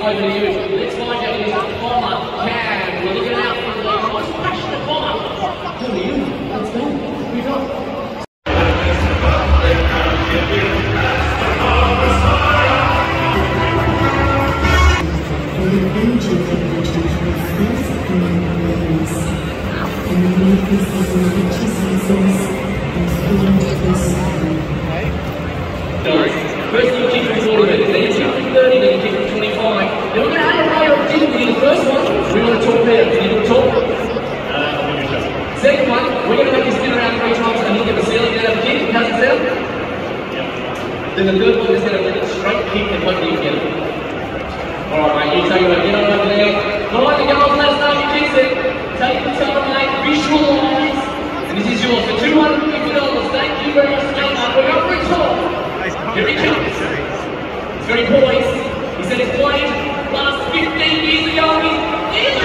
over to you. Let's find out who's up. Bomber, Cam. We're looking out for the most passionate bomber. Who are you? Let's go. Who you got? First you kick from 40 minutes, then you kick from 30, then you kick from 25. Then we're going to add a layer of difficulty in the first one. We want to talk better. Can you talk? Second one, we're going to make you spin around 3 times and look at the ceiling out of the kick. How's it sound? Yep. Then the third one is going to make a straight kick and hopefully you get it. Alright mate, you take it, get on over there. Find the goals, let us know you kicks it. Take the time mate, visualise. And this is yours for $250. Thank you very much, mate. We're going for a talk. Here he comes. He's very poised. He said he's played last 15 years ago. He's